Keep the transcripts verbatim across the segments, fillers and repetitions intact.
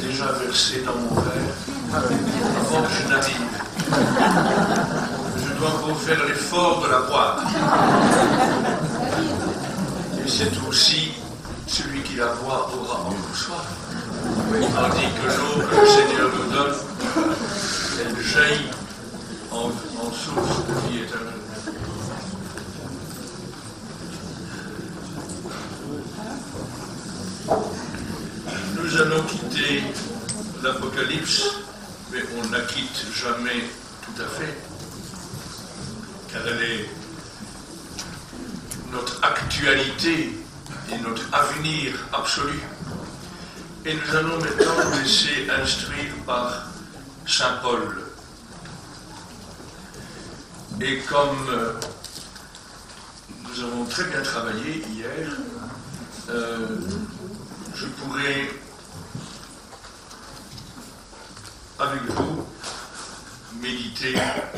déjà versé dans mon verre avant que je n'arrive. Je dois encore faire l'effort de la boire. Et c'est aussi celui qui la boit aura encore soif. Tandis que l'eau que le Seigneur nous donne, elle jaillit en, en source de vie éternelle. Nous allons quitter l'Apocalypse, mais on ne la quitte jamais tout à fait, car elle est notre actualité et notre avenir absolu. Et nous allons maintenant nous laisser instruire par Saint Paul. Et comme euh, nous avons très bien travaillé hier, euh, je pourrais, avec vous, méditer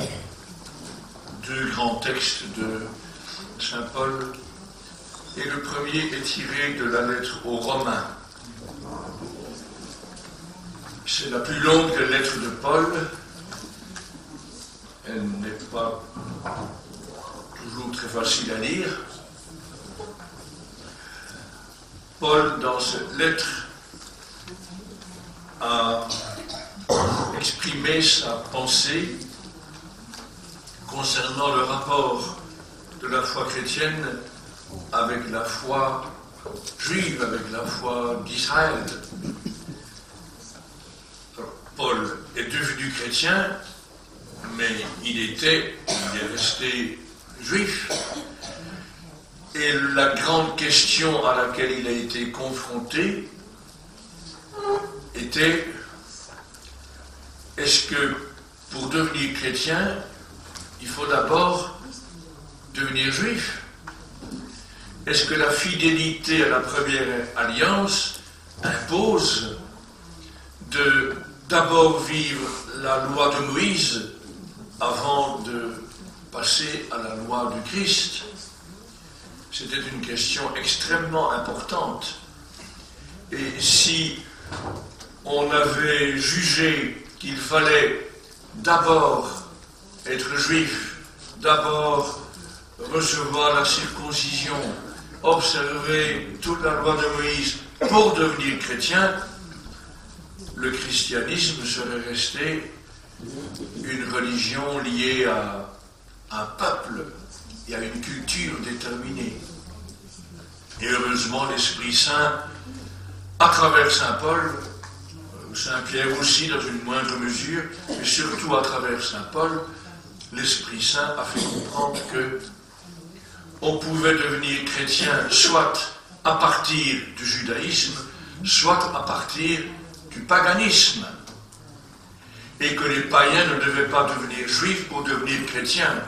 deux grands textes de Saint Paul. Et le premier est tiré de la lettre aux Romains. C'est la plus longue des lettres de Paul. Elle n'est pas toujours très facile à lire. Paul, dans cette lettre, a exprimé sa pensée concernant le rapport de la foi chrétienne avec la foi juive, avec la foi d'Israël. Paul est devenu chrétien, mais il était, il est resté juif. Et la grande question à laquelle il a été confronté était: est-ce que pour devenir chrétien, il faut d'abord devenir juif? Est-ce que la fidélité à la première alliance impose de d'abord vivre la loi de Moïse avant de passer à la loi du Christ? C'était une question extrêmement importante. Et si on avait jugé qu'il fallait d'abord être juif, d'abord recevoir la circoncision, observer toute la loi de Moïse pour devenir chrétien, le christianisme serait resté une religion liée à un peuple et à une culture déterminée. Et heureusement, l'Esprit Saint, à travers Saint Paul, Saint Pierre aussi dans une moindre mesure, mais surtout à travers Saint Paul, l'Esprit Saint a fait comprendre que on pouvait devenir chrétien soit à partir du judaïsme, soit à partir du paganisme, et que les païens ne devaient pas devenir juifs pour devenir chrétiens.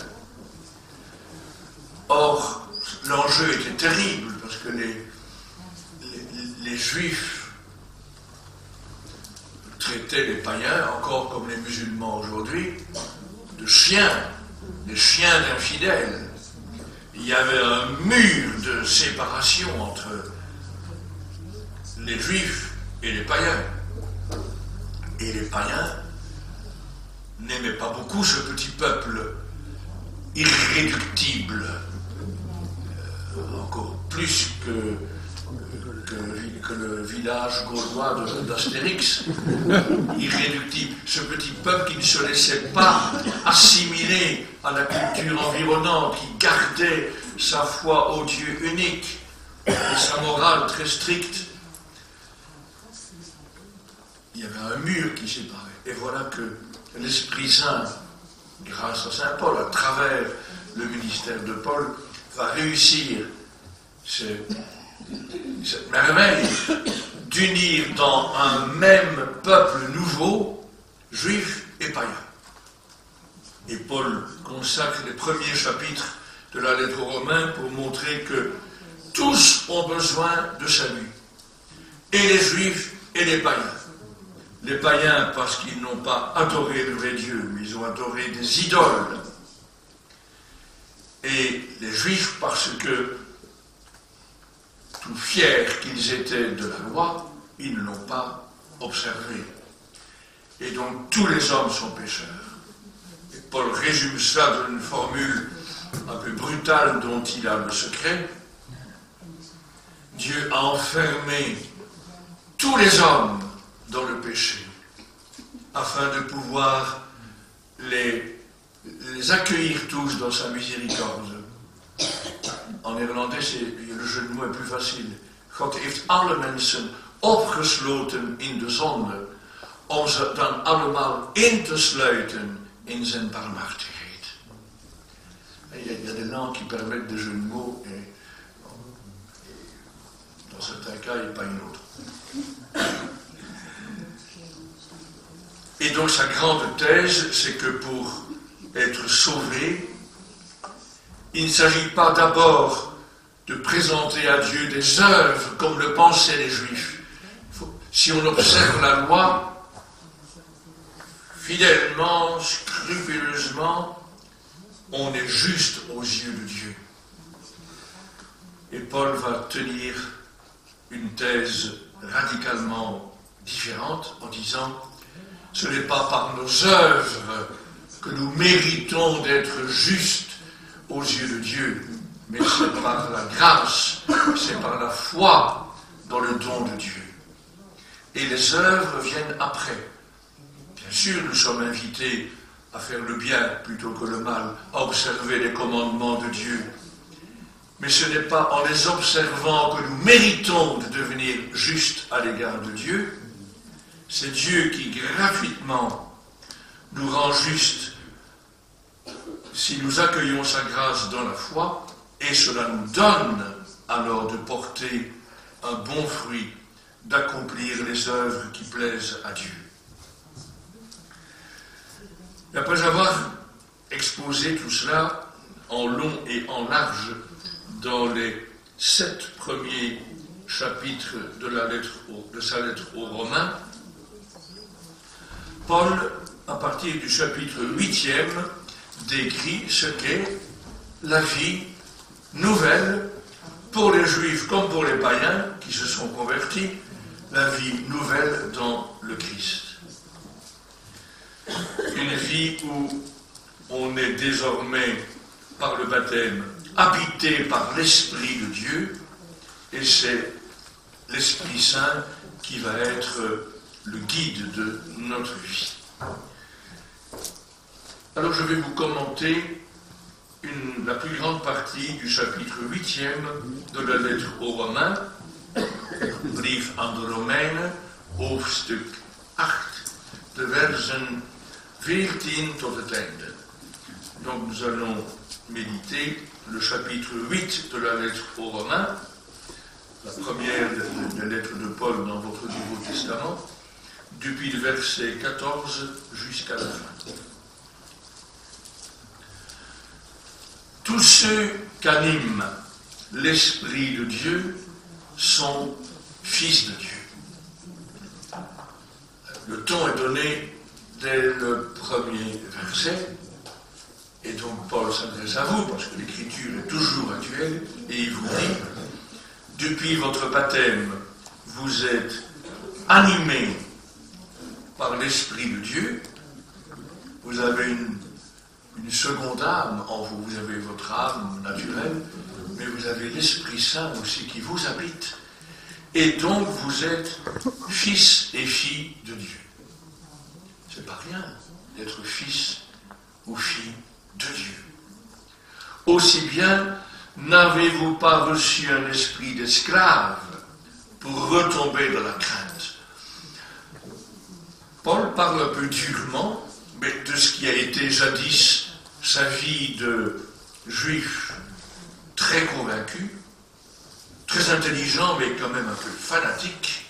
Or, l'enjeu était terrible, parce que les, les, les juifs traitaient les païens, encore comme les musulmans aujourd'hui, de chiens, des chiens d'infidèles. Il y avait un mur de séparation entre les juifs et les païens. Et les païens n'aimaient pas beaucoup ce petit peuple irréductible, euh, encore plus que, que, que le village gaulois d'Astérix, irréductible. Ce petit peuple qui ne se laissait pas assimiler à la culture environnante, qui gardait sa foi au Dieu unique et sa morale très stricte. Il y avait un mur qui séparait. Et voilà que l'Esprit Saint, grâce à Saint Paul, à travers le ministère de Paul, va réussir ce, cette merveille d'unir dans un même peuple nouveau, juif et païen. Et Paul consacre les premiers chapitres de la lettre aux Romains pour montrer que tous ont besoin de salut, et les juifs et les païens. Les païens parce qu'ils n'ont pas adoré le vrai Dieu, mais ils ont adoré des idoles. Et les juifs parce que, tout fiers qu'ils étaient de la loi, ils ne l'ont pas observer. Et donc tous les hommes sont pécheurs. Et Paul résume ça dans une formule un peu brutale dont il a le secret. Dieu a enfermé tous les hommes dans le péché afin de pouvoir les, les accueillir tous dans sa miséricorde. En néerlandais, le jeu de mots est plus facile. God heeft alle mensen opgesloten in de zonde, om ze dan allemaal in te sluiten in zijn barmhartigheid. Il y, a, il y a des langues qui permettent des jeux de mots, et dans certains cas, il n'y a pas une autre. Et donc sa grande thèse, c'est que pour être sauvé, il ne s'agit pas d'abord de présenter à Dieu des œuvres comme le pensaient les Juifs. Faut, si on observe la loi, fidèlement, scrupuleusement, on est juste aux yeux de Dieu. Et Paul va tenir une thèse radicalement différente en disant « Ce n'est pas par nos œuvres que nous méritons d'être justes aux yeux de Dieu, mais c'est par la grâce, c'est par la foi dans le don de Dieu. Et les œuvres viennent après. Bien sûr, nous sommes invités à faire le bien plutôt que le mal, à observer les commandements de Dieu. Mais ce n'est pas en les observant que nous méritons de devenir justes à l'égard de Dieu. C'est Dieu qui gratuitement nous rend justes si nous accueillons sa grâce dans la foi, et cela nous donne alors de porter un bon fruit, d'accomplir les œuvres qui plaisent à Dieu. Et après avoir exposé tout cela en long et en large dans les sept premiers chapitres de, la lettre au, de sa lettre aux Romains, Paul, à partir du chapitre huitième, décrit ce qu'est la vie nouvelle pour les Juifs comme pour les païens qui se sont convertis, la vie nouvelle dans le Christ. Une vie où on est désormais, par le baptême, habité par l'Esprit de Dieu, et c'est l'Esprit Saint qui va être le guide de notre vie. Alors je vais vous commenter une, la plus grande partie du chapitre huitième de la lettre aux Romains, Brief aan de Romeinen, hoofdstuk acht, de versen veertien tot het einde. Donc nous allons méditer le chapitre huit de la lettre aux Romains, la première des lettres de Paul dans votre Nouveau Testament, depuis le verset quatorze jusqu'à la fin. Tous ceux qu'anime l'Esprit de Dieu sont fils de Dieu. Le ton est donné dès le premier verset, et donc Paul s'adresse à vous, parce que l'Écriture est toujours actuelle, et il vous dit, depuis votre baptême, vous êtes animés par l'Esprit de Dieu, vous avez une une seconde âme en vous. Vous avez votre âme naturelle, mais vous avez l'Esprit Saint aussi qui vous habite. Et donc vous êtes fils et filles de Dieu. C'est pas rien d'être fils ou fille de Dieu. Aussi bien, n'avez-vous pas reçu un esprit d'esclave pour retomber dans la crainte? Paul parle un peu durement, mais de ce qui a été jadis sa vie de juif très convaincu, très intelligent, mais quand même un peu fanatique.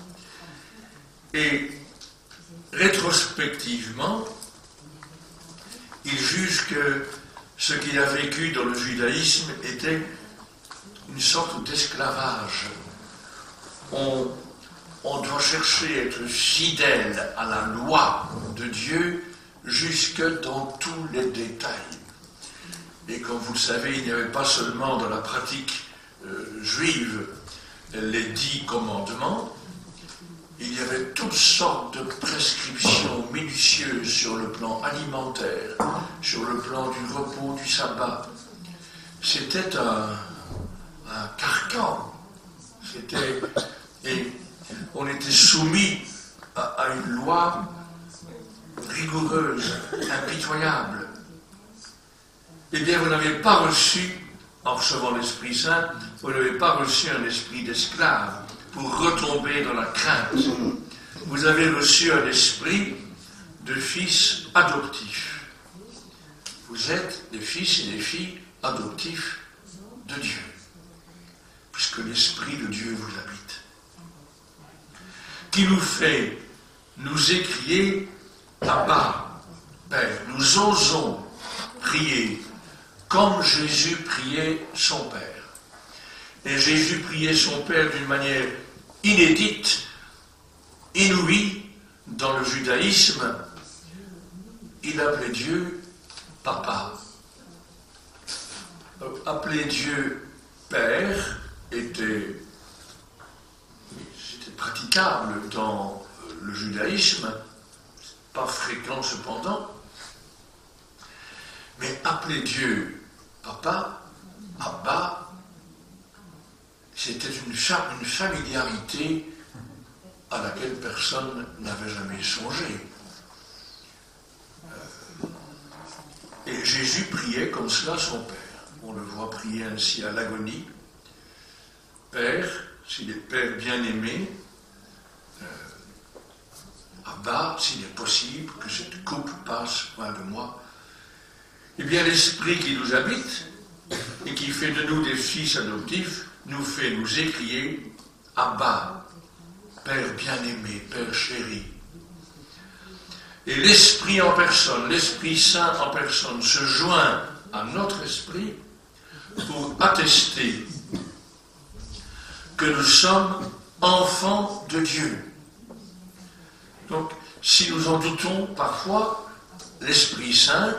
Et rétrospectivement, il juge que ce qu'il a vécu dans le judaïsme était une sorte d'esclavage. On, on doit chercher à être fidèle à la loi de Dieu jusque dans tous les détails. Et comme vous le savez, il n'y avait pas seulement dans la pratique euh, juive les dix commandements, il y avait toutes sortes de prescriptions minutieuses sur le plan alimentaire, sur le plan du repos, du sabbat. C'était un, un carcan. C'était, et on était soumis à, à une loi rigoureuse, impitoyable. Eh bien, vous n'avez pas reçu, en recevant l'Esprit Saint, vous n'avez pas reçu un esprit d'esclave pour retomber dans la crainte. Vous avez reçu un esprit de fils adoptifs. Vous êtes des fils et des filles adoptifs de Dieu, puisque l'Esprit de Dieu vous habite, qui nous fait nous écrier Abba, Père. Nous osons prier comme Jésus priait son Père. Et Jésus priait son Père d'une manière inédite, inouïe dans le judaïsme. Il appelait Dieu Papa. Appeler Dieu Père était, c'était praticable dans le judaïsme, pas fréquent cependant, mais appeler Dieu Papa, Abba, c'était une, une familiarité à laquelle personne n'avait jamais songé. Euh, et Jésus priait comme cela son Père. On le voit prier ainsi à l'agonie. Père, s'il est Père bien-aimé, euh, Abba, s'il est possible que cette coupe passe loin de moi. Eh bien, l'Esprit qui nous habite et qui fait de nous des fils adoptifs nous fait nous écrier Abba, Père bien-aimé, Père chéri. Et l'Esprit en personne, l'Esprit Saint en personne se joint à notre esprit pour attester que nous sommes enfants de Dieu. Donc, si nous en doutons parfois, l'Esprit Saint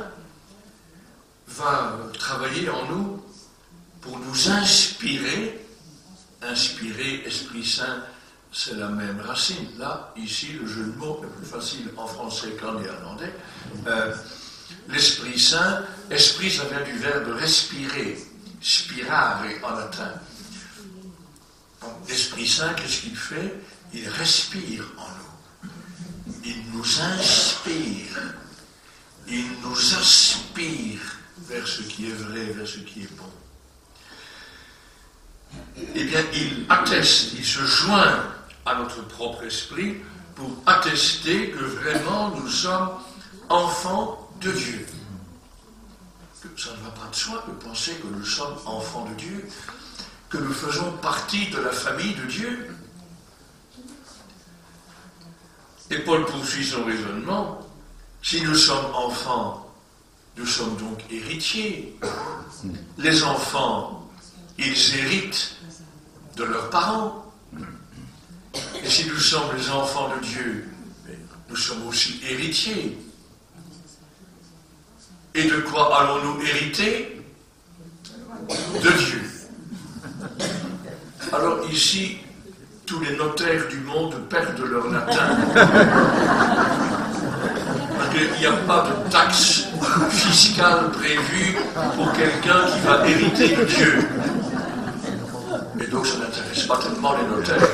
va travailler en nous pour nous inspirer. Inspirer, Esprit Saint, c'est la même racine. Là, ici, le jeu de mots est plus facile en français qu'en néerlandais. Euh, L'Esprit Saint, esprit, ça vient du verbe respirer, spirare en latin. L'Esprit Saint, qu'est-ce qu'il fait? Il respire en nous. Il nous inspire. Il nous aspire vers ce qui est vrai, vers ce qui est bon. Eh bien, il atteste, il se joint à notre propre esprit pour attester que vraiment nous sommes enfants de Dieu. Ça ne va pas de soi de penser que nous sommes enfants de Dieu, que nous faisons partie de la famille de Dieu. Et Paul poursuit son raisonnement. Si nous sommes enfants, nous sommes donc héritiers. Les enfants, ils héritent de leurs parents. Et si nous sommes les enfants de Dieu, nous sommes aussi héritiers. Et de quoi allons-nous hériter? De Dieu. Alors ici, tous les notaires du monde perdent leur latin. Parce qu'il n'y a pas de taxe fiscale prévue pour quelqu'un qui va hériter de Dieu. Et donc ça n'intéresse pas tellement les notaires.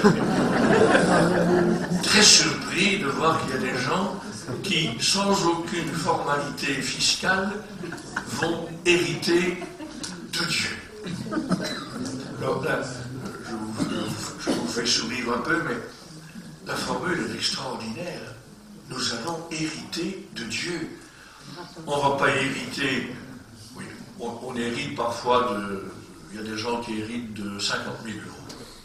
Très surpris de voir qu'il y a des gens qui, sans aucune formalité fiscale, vont hériter de Dieu. Alors là, je vous, je vous fais sourire un peu, mais la formule est extraordinaire. Nous allons hériter de Dieu. On ne va pas hériter, oui, on, on hérite parfois de, il y a des gens qui héritent de cinquante mille euros.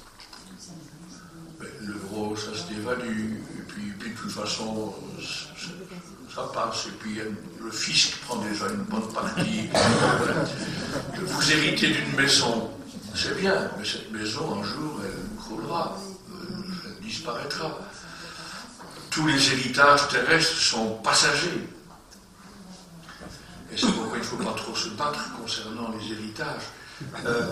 L'euro, ça se dévalue, et puis, puis de toute façon, ça passe, et puis le fisc prend déjà une bonne partie. Vous héritez d'une maison, c'est bien, mais cette maison, un jour, elle croulera, elle disparaîtra. Tous les héritages terrestres sont passagers. Et c'est pourquoi il ne faut pas trop se battre concernant les héritages. Euh,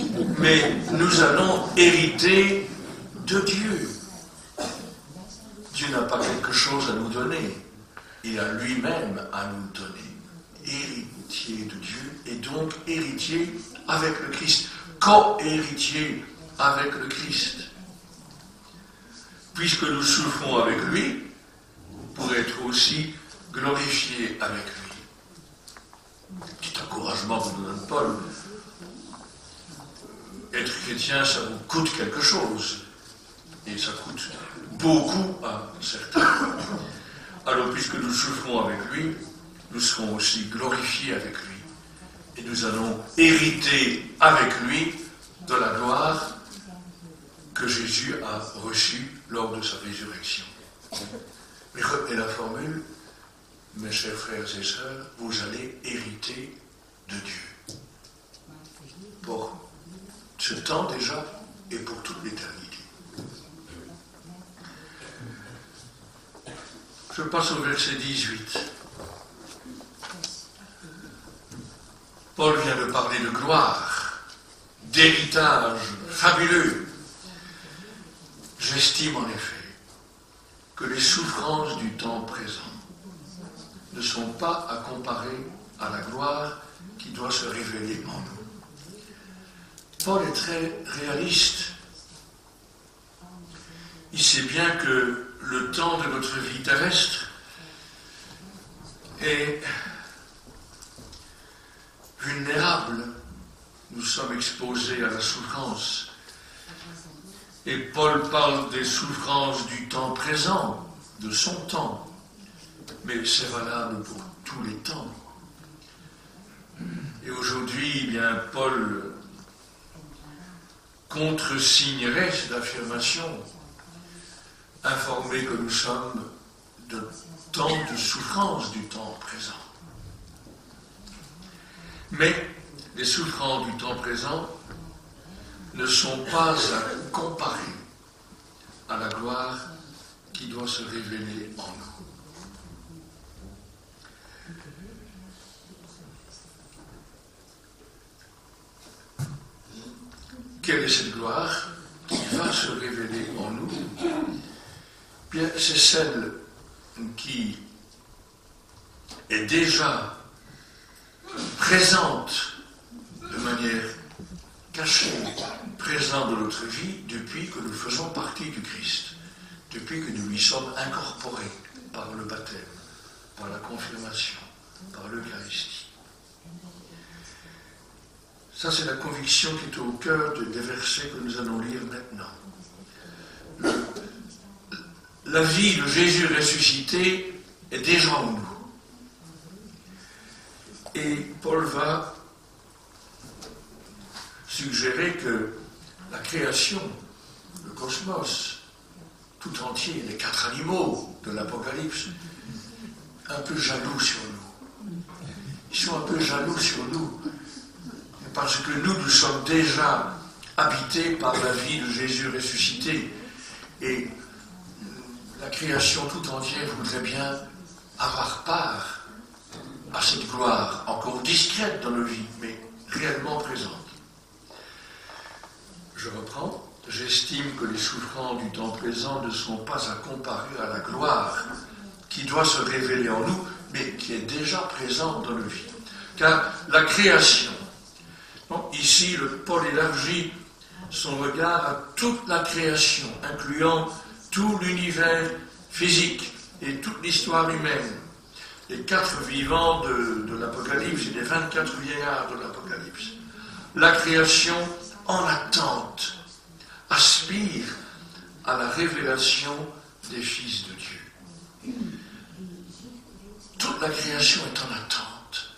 mais nous allons hériter de Dieu. Dieu n'a pas quelque chose à nous donner, il a lui-même à nous donner. Héritier de Dieu et donc héritier avec le Christ, co-héritier avec le Christ. Puisque nous souffrons avec lui, pour être aussi glorifiés avec lui. Petit encouragement que nous donne Paul. Être chrétien, ça vous coûte quelque chose. Et ça coûte beaucoup à certains. Alors, puisque nous souffrons avec lui, nous serons aussi glorifiés avec lui. Et nous allons hériter avec lui de la gloire que Jésus a reçue lors de sa résurrection. Mais retenez la formule, mes chers frères et sœurs, vous allez hériter de Dieu. Pour ce temps déjà et pour toute l'éternité. Je passe au verset dix-huit. Paul vient de parler de gloire, d'héritage fabuleux. J'estime en effet que les souffrances du temps présent ne sont pas à comparer à la gloire qui doit se révéler en nous. Paul est très réaliste. Il sait bien que le temps de notre vie terrestre est vulnérable. Nous sommes exposés à la souffrance. Et Paul parle des souffrances du temps présent, de son temps. Mais c'est valable pour tous les temps. Et aujourd'hui, eh bien, Paul contresignerait cette affirmation, informé que nous sommes de temps de souffrance du temps présent. Mais les souffrances du temps présent ne sont pas à comparer à la gloire qui doit se révéler en nous. Quelle est cette gloire qui va se révéler en nous? Bien, c'est celle qui est déjà présente de manière cachée, présente dans notre vie depuis que nous faisons partie du Christ, depuis que nous lui sommes incorporés par le baptême, par la confirmation, par l'Eucharistie. Ça, c'est la conviction qui est au cœur des versets que nous allons lire maintenant. Le, la vie de Jésus ressuscité est déjà en nous. Et Paul va suggérer que la création, le cosmos, tout entier, les quatre animaux de l'Apocalypse, un peu jaloux sur nous. Ils sont un peu jaloux sur nous. Parce que nous, nous sommes déjà habités par la vie de Jésus ressuscité. Et la création tout entière voudrait bien avoir part à cette gloire, encore discrète dans nos vies, mais réellement présente. Je reprends. J'estime que les souffrances du temps présent ne sont pas à comparer à la gloire qui doit se révéler en nous, mais qui est déjà présente dans nos vies. Car la création, bon, ici, le Paul élargit son regard à toute la création, incluant tout l'univers physique et toute l'histoire humaine. Les quatre vivants de, de l'Apocalypse et les vingt-quatre vieillards de l'Apocalypse. La création en attente aspire à la révélation des fils de Dieu. Toute la création est en attente.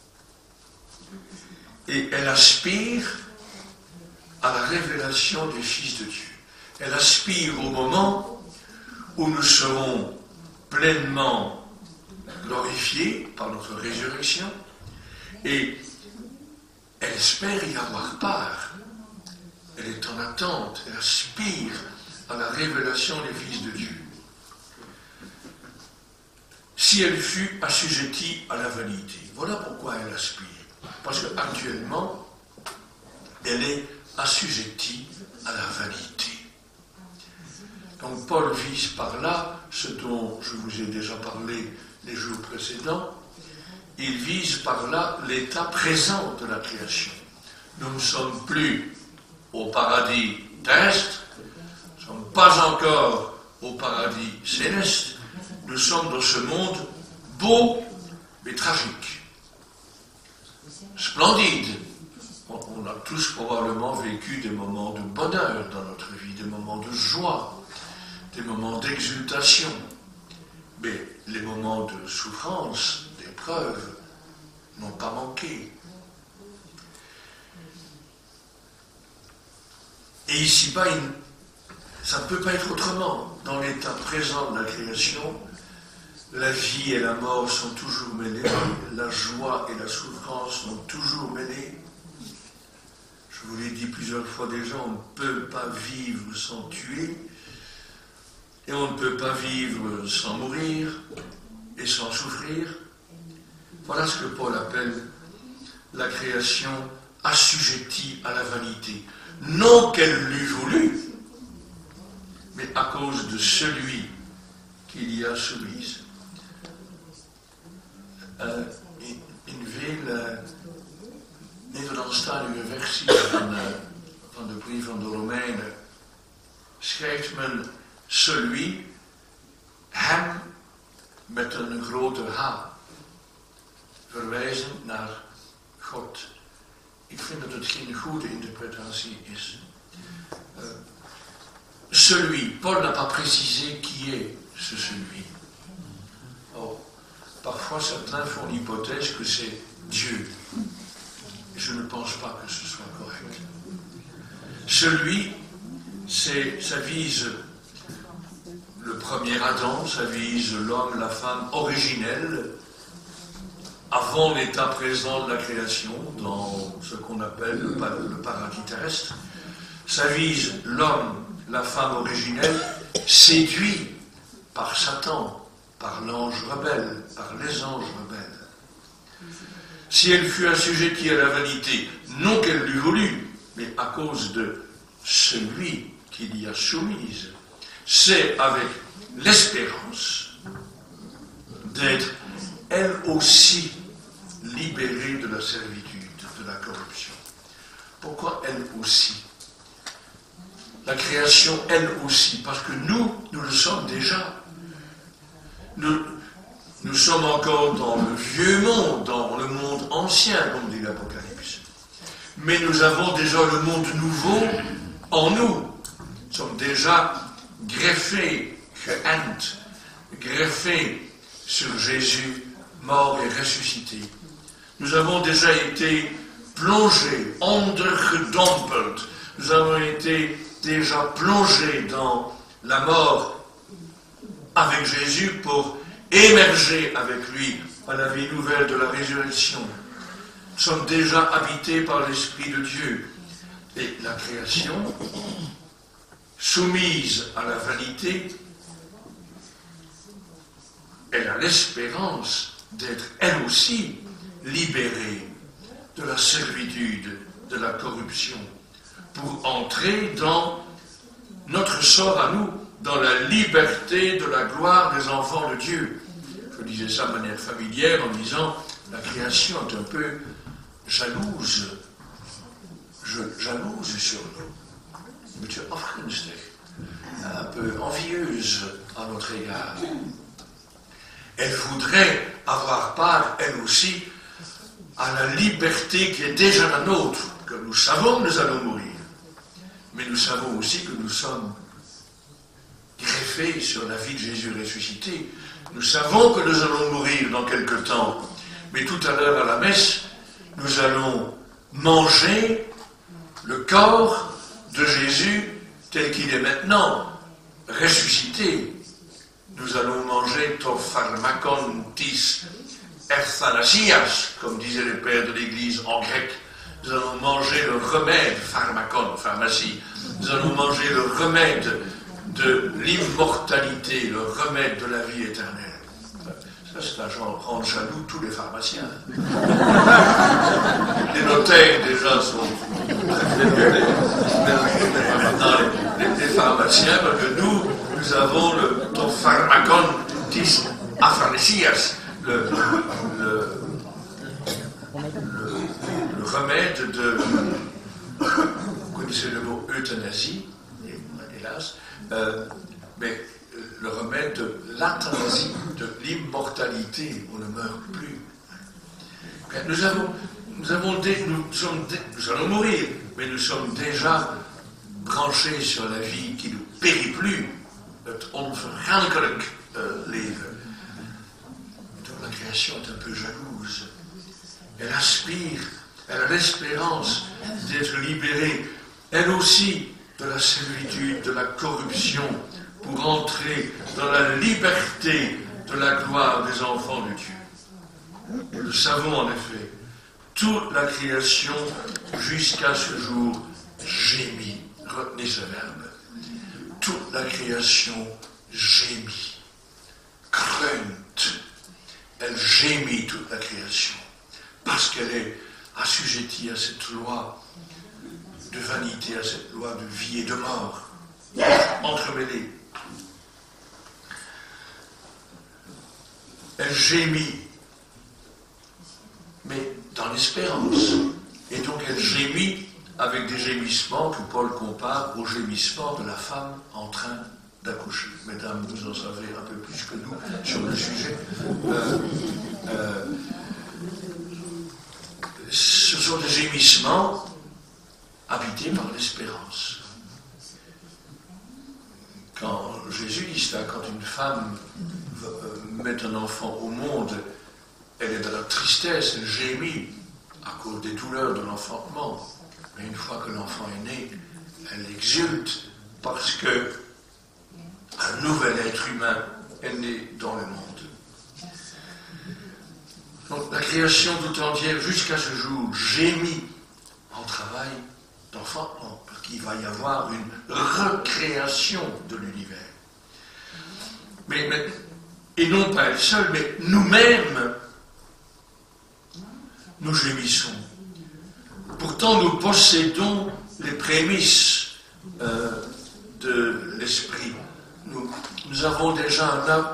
Et elle aspire à la révélation des fils de Dieu. Elle aspire au moment où nous serons pleinement glorifiés par notre résurrection et elle espère y avoir part. Elle est en attente, elle aspire à la révélation des fils de Dieu. Si elle fut assujettie à la vanité, voilà pourquoi elle aspire. Parce qu'actuellement, elle est assujettie à la vanité. Donc Paul vise par là ce dont je vous ai déjà parlé les jours précédents. Il vise par là l'état présent de la création. Nous ne sommes plus au paradis terrestre, nous ne sommes pas encore au paradis céleste, nous sommes dans ce monde beau mais tragique, splendide. On a tous probablement vécu des moments de bonheur dans notre vie, des moments de joie, des moments d'exultation, mais les moments de souffrance, d'épreuve, n'ont pas manqué. Et ici-bas, ça ne peut pas être autrement. Dans l'état présent de la création, la vie et la mort sont toujours mêlées, la joie et la souffrance sont toujours mêlées. Je vous l'ai dit plusieurs fois déjà, on ne peut pas vivre sans tuer, et on ne peut pas vivre sans mourir et sans souffrir. Voilà ce que Paul appelle la création assujettie à la vanité. Non qu'elle l'eût voulu, mais à cause de celui qui l'y a soumise. Uh, in, in veel uh, Nederlandstalige versies van, uh, van de brief van de Romeinen schrijft men celui, hem met een grote H, verwijzend naar God. Ik vind dat het geen goede interpretatie is. Uh, celui, Paul n'a pas précisé qui est ce celui. Oh, parfois certains font l'hypothèse que c'est Dieu. Et je ne pense pas que ce soit correct. Celui, c'est, ça vise le premier Adam, ça vise l'homme, la femme originelle, avant l'état présent de la création, dans ce qu'on appelle le, le paradis terrestre. Ça vise l'homme, la femme originelle, séduit par Satan, par l'ange rebelle, par les anges rebelles. Si elle fut assujettie à la vanité, non qu'elle l'eût voulu, mais à cause de celui qui l'y a soumise, c'est avec l'espérance d'être elle aussi libérée de la servitude, de la corruption. Pourquoi elle aussi? La création, elle aussi, parce que nous, nous le sommes déjà. Nous, nous sommes encore dans le vieux monde, dans le monde ancien, comme dit l'Apocalypse. Mais nous avons déjà le monde nouveau en nous. Nous sommes déjà greffés, geënt, greffés sur Jésus, mort et ressuscité. Nous avons déjà été plongés, ondergedompeld. Nous avons été déjà plongés dans la mort avec Jésus pour émerger avec lui à la vie nouvelle de la résurrection. Nous sommes déjà habités par l'Esprit de Dieu. Et la création, soumise à la vanité, elle a l'espérance d'être elle aussi libérée de la servitude, de la corruption, pour entrer dans notre sort à nous, dans la liberté de la gloire des enfants de Dieu. Je disais ça de manière familière en disant, la création est un peu jalouse, je, jalouse sur nous, un petit peu afgunstig, un peu envieuse à notre égard. Elle voudrait avoir part, elle aussi, à la liberté qui est déjà la nôtre, que nous savons que nous allons mourir. Mais nous savons aussi que nous sommes greffés sur la vie de Jésus ressuscité. Nous savons que nous allons mourir dans quelque temps. Mais tout à l'heure à la messe, nous allons manger le corps de Jésus tel qu'il est maintenant, ressuscité. Nous allons manger to pharmakon tis erthanasias, comme disaient les pères de l'Église en grec. Nous allons manger le remède, pharmakon, pharmacie. Nous allons manger le remède de l'immortalité, le remède de la vie éternelle. Ça, c'est à rendre jaloux tous les pharmaciens. Les notaires, déjà, sont... Maintenant, les, les, les pharmaciens, parce que nous, nous nous avons le ton pharmacon dis aphanesias, le, le, le, le remède de, vous connaissez le mot euthanasie, hélas, euh, mais le remède de l'athanasie, de l'immortalité, on ne meurt plus. Nous avons, nous avons dé, nous, sommes dé, nous allons mourir, mais nous sommes déjà branchés sur la vie qui ne périt plus, het onvergankelijk uh, leven. Donc la création est un peu jalouse. Elle aspire, elle a l'espérance d'être libérée, elle aussi, de la servitude, de la corruption, pour entrer dans la liberté de la gloire des enfants de Dieu. Nous le savons en effet, toute la création jusqu'à ce jour gémit. Retenez ce verbe. Toute la création gémit. Kreunt. Elle gémit toute la création. Parce qu'elle est assujettie à cette loi de vanité, à cette loi de vie et de mort, entremêlée. Elle gémit, mais dans l'espérance. Et donc elle gémit avec des gémissements que Paul compare aux gémissements de la femme en train d'accoucher. Mesdames, vous en savez un peu plus que nous sur le sujet. Euh, euh, ce sont des gémissements habités par l'espérance. Quand Jésus dit cela, quand une femme met un enfant au monde, elle est dans la tristesse, elle gémit à cause des douleurs de l'enfantement. Mais une fois que l'enfant est né, elle exulte parce que un nouvel être humain est né dans le monde. Donc la création tout entière, jusqu'à ce jour, gémit en travail d'enfantement, parce qu'il va y avoir une recréation de l'univers. Mais, mais, et non pas elle seule, mais nous-mêmes, nous gémissons. Pourtant, nous possédons les prémices euh, de l'esprit. Nous, nous avons déjà un âme.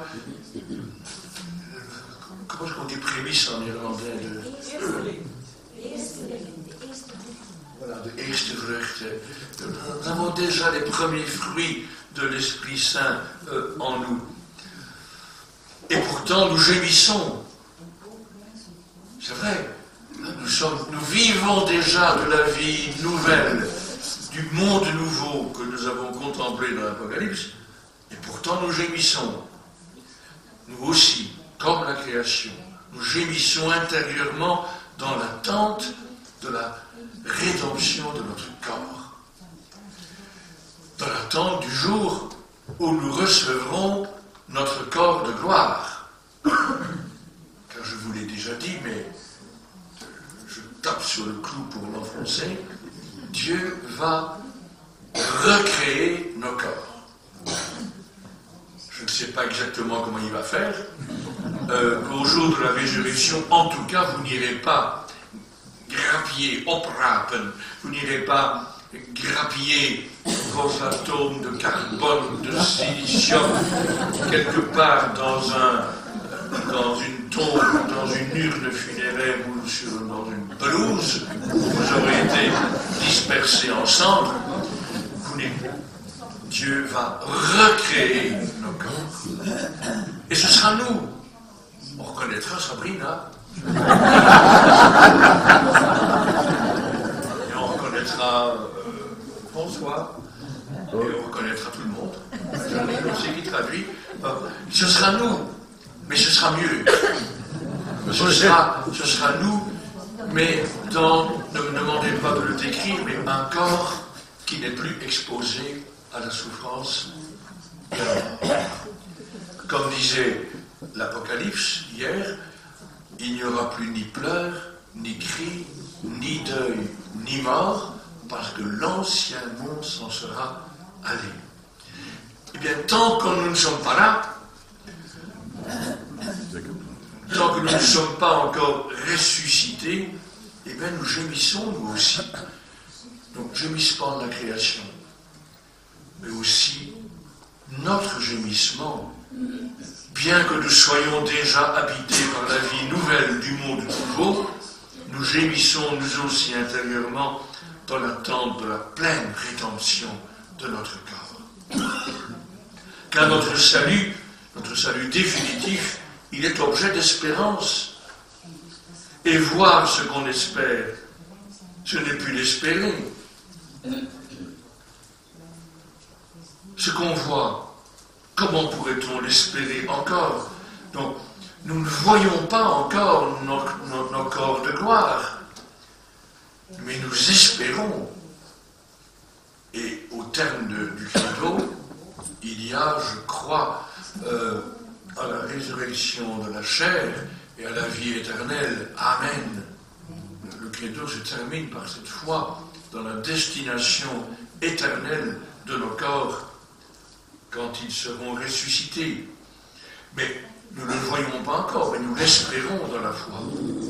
Comment est-ce qu'on dit prémices en irlandais? De, voilà, de eerste vruchten. Nous avons déjà les premiers fruits de l'Esprit Saint euh, en nous. Et pourtant, nous gémissons. C'est vrai. Nous, sommes, nous vivons déjà de la vie nouvelle, du monde nouveau que nous avons contemplé dans l'Apocalypse, et pourtant nous gémissons. Nous aussi, comme la création, nous gémissons intérieurement dans l'attente de la rédemption de notre corps. Dans l'attente du jour où nous recevrons notre corps de gloire. Car je vous l'ai déjà dit, mais je tape sur le clou pour l'enfoncer, Dieu va recréer nos corps. Je ne sais pas exactement comment il va faire. Euh, au jour de la résurrection, en tout cas, vous n'irez pas grappiller, oprapen, vous n'irez pas grappiller vos atomes de carbone, de silicium, quelque part dans, un, dans une tombe, dans une urne funéraire ou sur, dans une pelouse, où vous aurez été dispersés ensemble. Vous Dieu va recréer nos corps. Et ce sera nous. On reconnaîtra Sabrina. Et on reconnaîtra euh, François. Et on reconnaîtra tout le monde. J'en ai aussi qui traduit. Euh, ce sera nous. Mais ce sera mieux. Ce sera, ce sera nous, mais dans, ne me demandez pas de le décrire, mais un corps qui n'est plus exposé à la souffrance de la mort. Comme disait l'Apocalypse hier, il n'y aura plus ni pleurs, ni cris, ni deuil, ni mort, parce que l'ancien monde s'en sera allé. Eh bien, tant que nous ne sommes pas là, tant que nous ne sommes pas encore ressuscités, eh bien, nous gémissons nous aussi. Donc, gémissement de la création, mais aussi notre gémissement, bien que nous soyons déjà habités par la vie nouvelle du monde nouveau, nous gémissons nous aussi intérieurement dans l'attente de la pleine rédemption de notre corps. Car notre salut, notre salut définitif, il est objet d'espérance. Et voir ce qu'on espère, ce n'est plus l'espérer. Ce qu'on voit, comment pourrait-on l'espérer encore? Donc, nous ne voyons pas encore nos, nos, nos corps de gloire, mais nous espérons. Et au terme de, du credo, il y a, je crois, euh, à la résurrection de la chair et à la vie éternelle. Amen. Le credo se termine par cette foi dans la destination éternelle de nos corps quand ils seront ressuscités. Mais nous ne le voyons pas encore, mais nous l'espérons dans la foi.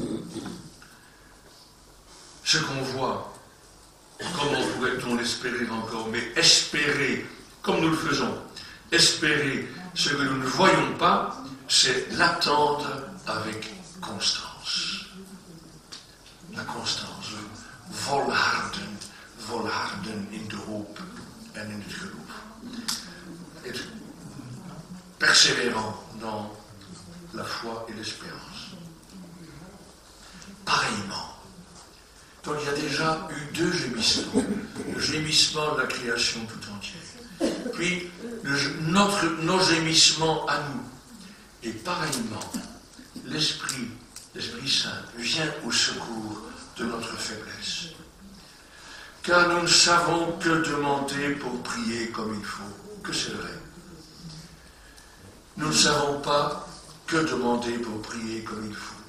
Ce qu'on voit, comment pourrait-on l'espérer encore? Mais espérer, comme nous le faisons, espérer ce que nous ne voyons pas, c'est l'attendre avec constance. La constance, volharden, volharden in de hoop en in het geloof. Être persévérant dans la foi et l'espérance. Pareillement. Donc il y a déjà eu deux gémissements. Le gémissement de la création tout entière. Puis le, notre, nos gémissements à nous. Et pareillement, l'Esprit, l'Esprit Saint vient au secours de notre faiblesse. Car nous ne savons que demander pour prier comme il faut, que c'est vrai. Nous ne savons pas que demander pour prier comme il faut.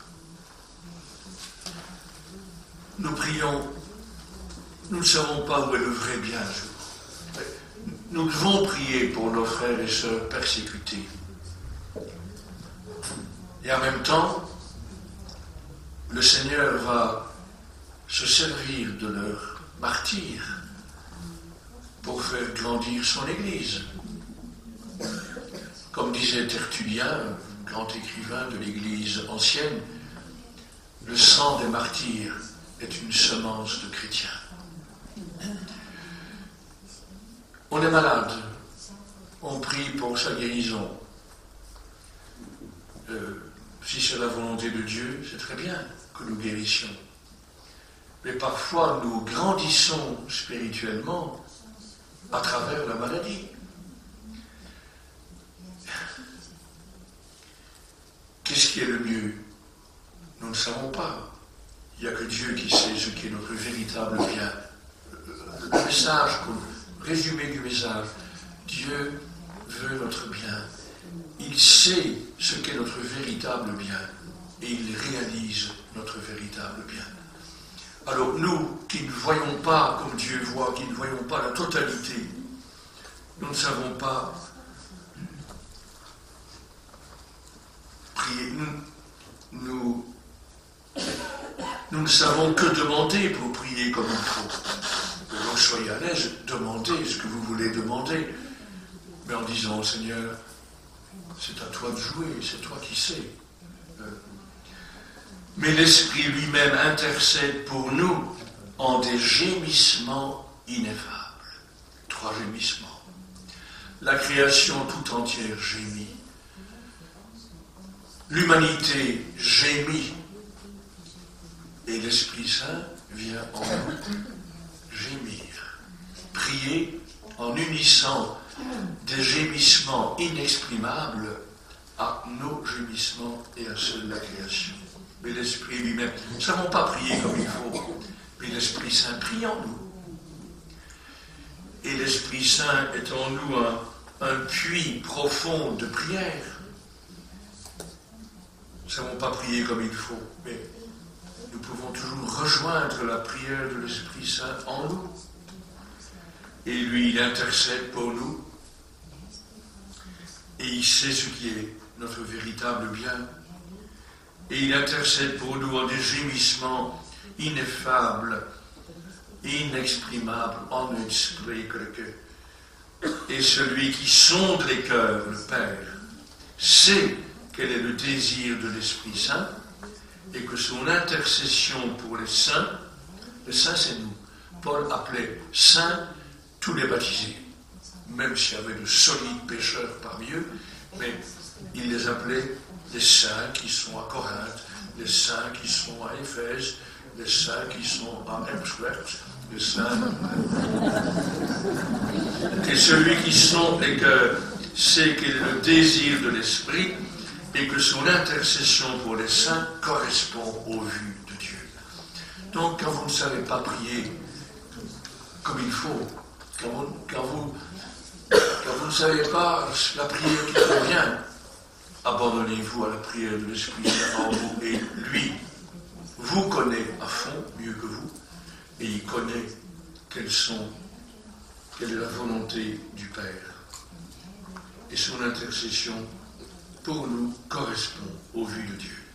Nous prions, nous ne savons pas où est le vrai bien. Nous devons prier pour nos frères et sœurs persécutés. Et en même temps, le Seigneur va se servir de leur martyr pour faire grandir son Église. Comme disait Tertullien, grand écrivain de l'Église ancienne, le sang des martyrs est une semence de chrétiens. On est malade, on prie pour sa guérison. Euh, si c'est la volonté de Dieu, c'est très bien que nous guérissions. Mais parfois, nous grandissons spirituellement à travers la maladie. Qu'est-ce qui est le mieux? Nous ne savons pas. Il n'y a que Dieu qui sait ce qui est notre véritable bien. Le message, le résumé du message, Dieu veut notre bien. Il sait ce qu'est notre véritable bien et il réalise notre véritable bien. Alors nous, qui ne voyons pas comme Dieu voit, qui ne voyons pas la totalité, nous ne savons pas prier. Nous, nous, nous ne savons que demander pour prier comme il faut. Donc soyez à l'aise, demandez ce que vous voulez demander, mais en disant au Seigneur, c'est à toi de jouer, c'est toi qui sais. Mais l'Esprit lui-même intercède pour nous en des gémissements ineffables. Trois gémissements. La création tout entière gémit. L'humanité gémit. Et l'Esprit Saint vient en nous gémir. Prier en unissant des gémissements inexprimables à nos gémissements et à ceux de la création. Mais l'Esprit lui-même, nous ne savons pas prier comme il faut, mais l'Esprit Saint prie en nous. Et l'Esprit Saint est en nous un, un puits profond de prière. Nous ne savons pas prier comme il faut, mais nous pouvons toujours rejoindre la prière de l'Esprit Saint en nous. Et lui, il intercède pour nous. Et il sait ce qui est notre véritable bien. Et il intercède pour nous en des gémissements ineffables, inexprimables, onuitsprekelijke, Et celui qui sonde les cœurs, le Père, sait quel est le désir de l'Esprit Saint, et que son intercession pour les saints, les saints c'est nous. Paul appelait saints tous les baptisés, même s'il y avait de solides pécheurs parmi eux, mais il les appelait les saints qui sont à Corinthe, les saints qui sont à Éphèse, les saints qui sont à Epsworth, les saints. Et celui qui sonde les cœurs sait quel est le désir de l'Esprit, et que son intercession pour les saints correspond aux vues de Dieu. Donc, quand vous ne savez pas prier comme il faut, quand vous, quand vous, quand vous ne savez pas la prière qui convient, abandonnez-vous à la prière de l'Esprit Saint en vous, et lui vous connaît à fond, mieux que vous, et il connaît quelles sont, quelle est la volonté du Père. Et son intercession pour nous correspond aux vues de Dieu.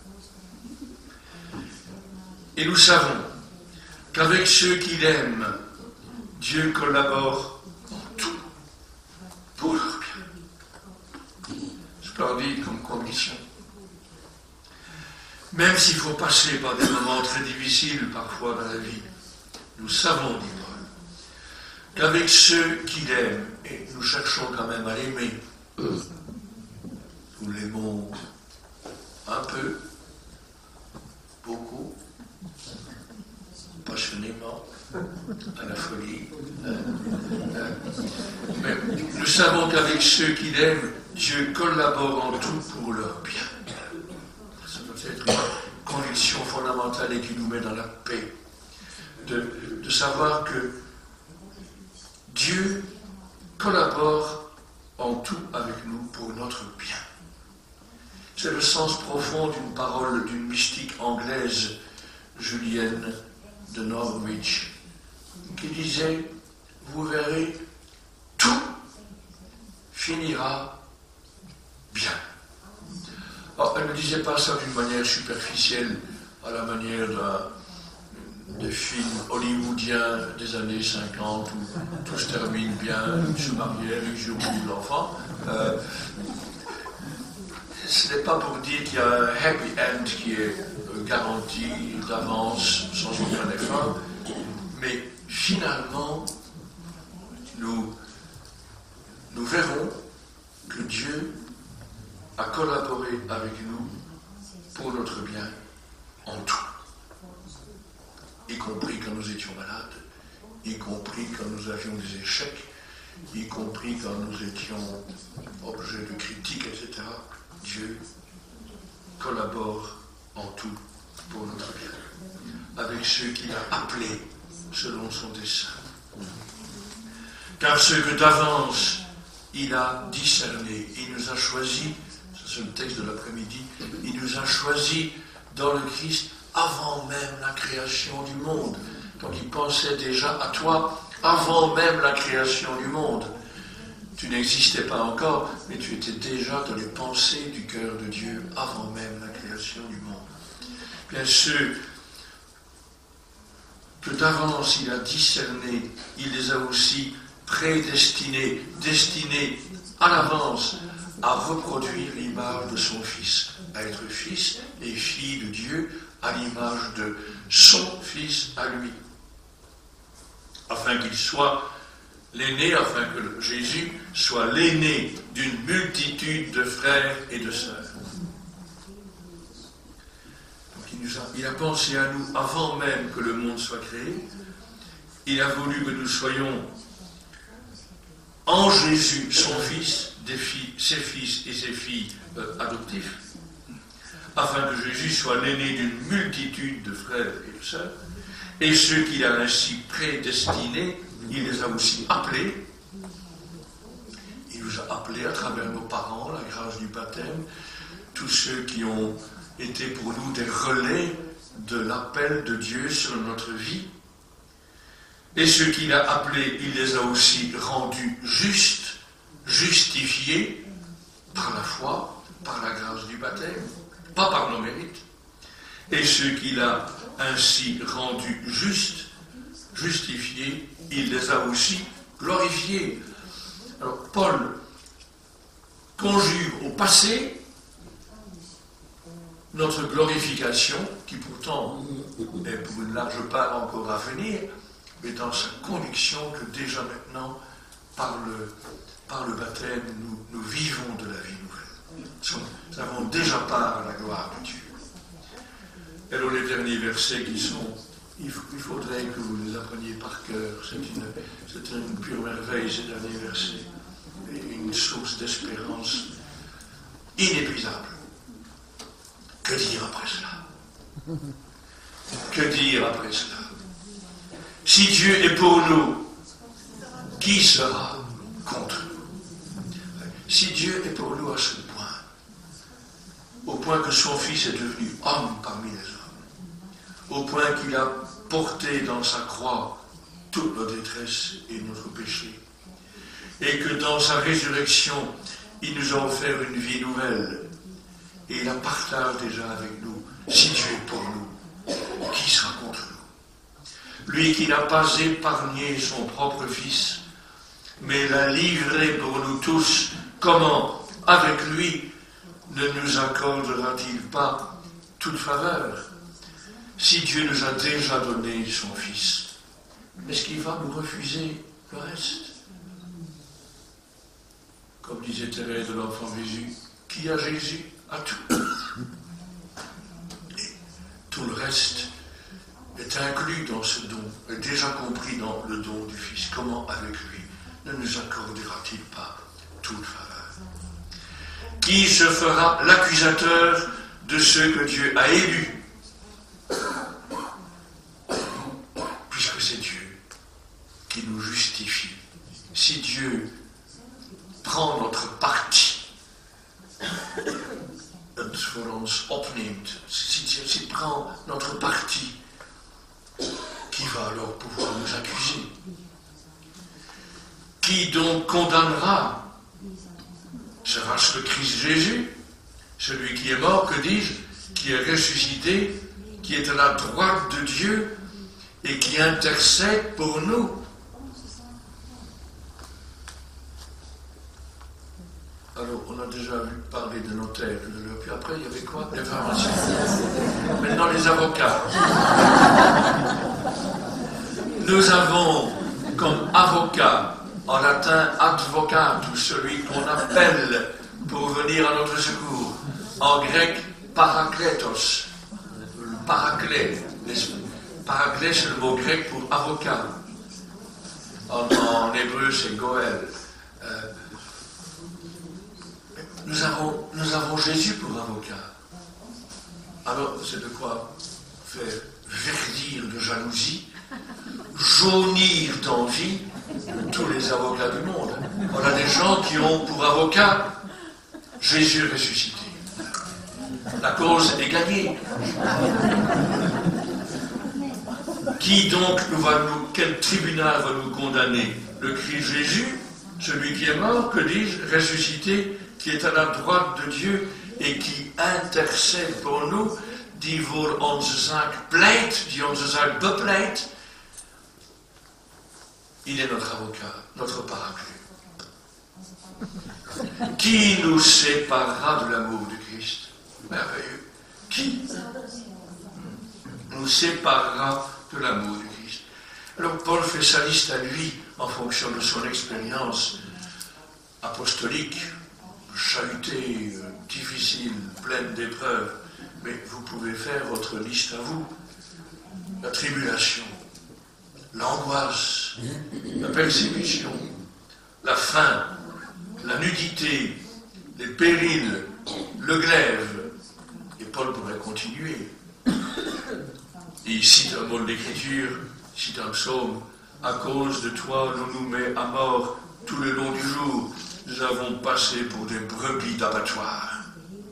Et nous savons qu'avec ceux qui l'aiment, Dieu collabore en tout pour leur bien. Splendide comme condition. Même s'il faut passer par des moments très difficiles parfois dans la vie, nous savons, dit Paul, qu'avec ceux qui l'aiment, et nous cherchons quand même à l'aimer, nous l'aimons un peu, beaucoup, passionnément, à la folie. Mais nous savons qu'avec ceux qui l'aiment, Dieu collabore en tout pour leur bien. Ça doit être une conviction fondamentale et qui nous met dans la paix. De, de savoir que Dieu collabore en tout avec nous pour notre bien. C'est le sens profond d'une parole d'une mystique anglaise, Julienne de Norwich, qui disait, vous verrez, tout finira bien. Alors, elle ne disait pas ça d'une manière superficielle, à la manière d'un de film hollywoodien des années cinquante, où tout se termine bien, ils se marient avec jour de l'enfant. Euh, ce n'est pas pour dire qu'il y a un happy end qui est garanti d'avance, sans aucun effort, mais finalement, nous, nous verrons que Dieu a collaboré avec nous pour notre bien en tout, y compris quand nous étions malades, y compris quand nous avions des échecs, y compris quand nous étions objets de critique, et cetera. Dieu collabore en tout pour notre bien, avec ceux qu'il a appelés selon son dessein. Car ceux que d'avance il a discerné, il nous a choisis, c'est le texte de l'après-midi, il nous a choisis dans le Christ avant même la création du monde. Donc il pensait déjà à toi avant même la création du monde. Tu n'existais pas encore, mais tu étais déjà dans les pensées du cœur de Dieu avant même la création du monde. Bien sûr, que d'avance il a discerné, il les a aussi prédestinés, destinés à l'avance à reproduire l'image de son Fils, à être fils et fille de Dieu à l'image de son Fils à lui, afin qu'il soit l'aîné, afin que Jésus soit l'aîné d'une multitude de frères et de sœurs. Donc il, nous a, il a pensé à nous avant même que le monde soit créé. Il a voulu que nous soyons en Jésus, son Fils, des filles, ses fils et ses filles euh, adoptifs, afin que Jésus soit l'aîné d'une multitude de frères et de sœurs, et ceux qu'il a ainsi prédestinés, il les a aussi appelés. Il nous a appelés à travers nos parents, la grâce du baptême, tous ceux qui ont été pour nous des relais de l'appel de Dieu sur notre vie. Et ceux qu'il a appelés, il les a aussi rendus justes, justifiés par la foi, par la grâce du baptême, pas par nos mérites. Et ceux qu'il a ainsi rendus justes, justifiés, il les a aussi glorifiés. Alors, Paul conjugue au passé notre glorification, qui pourtant est pour une large part encore à venir, mais dans sa conviction que déjà maintenant, par le, par le baptême, nous, nous vivons de la vie nouvelle. Nous avons déjà part à la gloire de Dieu. Et alors les derniers versets qui sont, il, il faudrait que vous les appreniez par cœur, c'est une, c'est une pure merveille ces derniers versets, et une source d'espérance inépuisable. Que dire après cela? Que dire après cela? Si Dieu est pour nous, qui sera contre nous? Si Dieu est pour nous à ce point, au point que son Fils est devenu homme parmi les hommes, au point qu'il a porté dans sa croix toute nos détresses et notre péché, et que dans sa résurrection, il nous a offert une vie nouvelle, et il la partage déjà avec nous. Si Dieu est pour nous, qui sera contre nous? Lui qui n'a pas épargné son propre Fils, mais l'a livré pour nous tous, comment, avec lui, ne nous accordera-t-il pas toute faveur? Si Dieu nous a déjà donné son Fils, est-ce qu'il va nous refuser le reste? Comme disait Thérèse de l'Enfant Jésus, qui a Jésus a tout. Et tout le reste est inclus dans ce don, est déjà compris dans le don du Fils. Comment avec lui ne nous accordera-t-il pas toute faveur? Qui se fera l'accusateur de ceux que Dieu a élus? Puisque c'est Dieu qui nous justifie. Si Dieu prend notre parti, het voor ons opneemt, s'il prend notre parti, qui va alors pouvoir nous accuser? Qui donc condamnera? Sera-ce le Christ Jésus, celui qui est mort, que dis-je, qui est ressuscité, qui est à la droite de Dieu et qui intercède pour nous? Alors, on a déjà vu parler de notaires, puis après, il y avait quoi? Les pharmaciens. Maintenant, les avocats. Nous avons comme avocat, en latin, advocatus, celui qu'on appelle pour venir à notre secours. En grec, parakletos. Le paraclet. Paraclet, c'est le mot grec pour avocat. En, en hébreu, c'est goël. Euh, Nous avons, nous avons Jésus pour avocat. Alors, c'est de quoi faire verdir de jalousie, jaunir d'envie tous les avocats du monde. On a des gens qui ont pour avocat Jésus ressuscité. La cause est gagnée. Qui donc va nous, quel tribunal va nous condamner? Le Christ Jésus, celui qui est mort, que dis-je, ressuscité, qui est à la droite de Dieu et qui intercède pour nous, die voor onze zaak pleit, die onze zaak bepleit. Il est notre avocat, notre paraclet. Qui nous séparera de l'amour du Christ? Merveilleux. Qui nous séparera de l'amour du Christ? Alors Paul fait sa liste à lui en fonction de son expérience apostolique, chalutée, difficile, pleine d'épreuves, mais vous pouvez faire votre liste à vous. La tribulation, l'angoisse, la persécution, la faim, la nudité, les périls, le glaive. Et Paul pourrait continuer. Et il cite un mot de l'Écriture, il cite un psaume, à cause de toi, l'on nous met à mort tout le long du jour. Nous avons passé pour des brebis d'abattoir.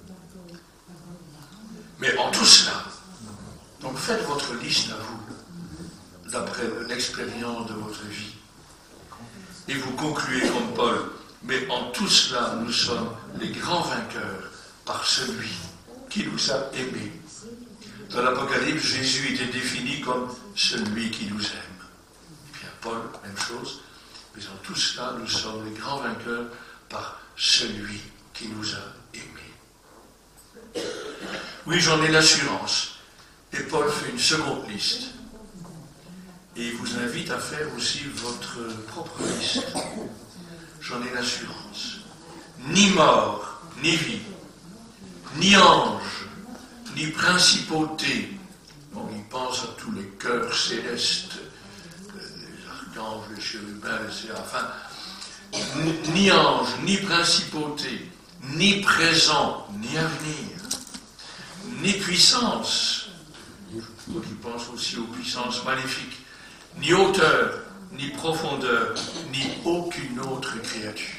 Mais en tout cela, donc faites votre liste à vous, d'après l'expérience de votre vie. Et vous concluez comme Paul, mais en tout cela, nous sommes les grands vainqueurs par celui qui nous a aimés. Dans l'Apocalypse, Jésus était défini comme celui qui nous aime. Et bien Paul, même chose, Mais en tout cela, nous sommes les grands vainqueurs par celui qui nous a aimés. Oui, j'en ai l'assurance. Et Paul fait une seconde liste. Et il vous invite à faire aussi votre propre liste. J'en ai l'assurance. Ni mort, ni vie, ni ange, ni principauté. On y pense à tous les cœurs célestes, les archanges, les chérubins, les séraphins. Ni ange, ni principauté, ni présent, ni avenir, ni puissance. On y pense aussi aux puissances maléfiques. Ni hauteur, ni profondeur, ni aucune autre créature.